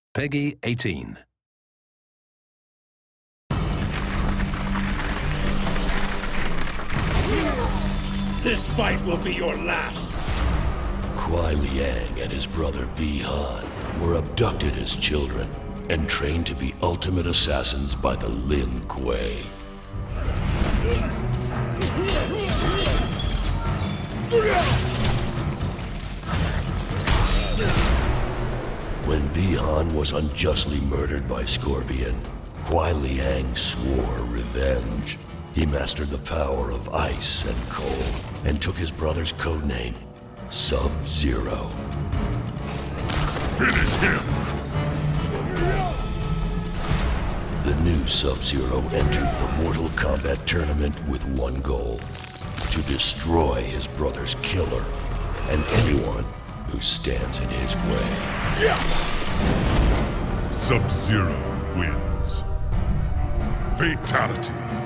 Peggy 18. This fight will be your last! Kuai Liang and his brother Bi-Han were abducted as children and trained to be ultimate assassins by the Lin Kuei. When Bi-Han was unjustly murdered by Scorpion, Kuai Liang swore revenge. He mastered the power of ice and cold and took his brother's codename, Sub-Zero. Finish him! The new Sub-Zero entered the Mortal Kombat tournament with one goal: to destroy his brother's killer and anyone who stands in his way. Sub-Zero wins. Fatality.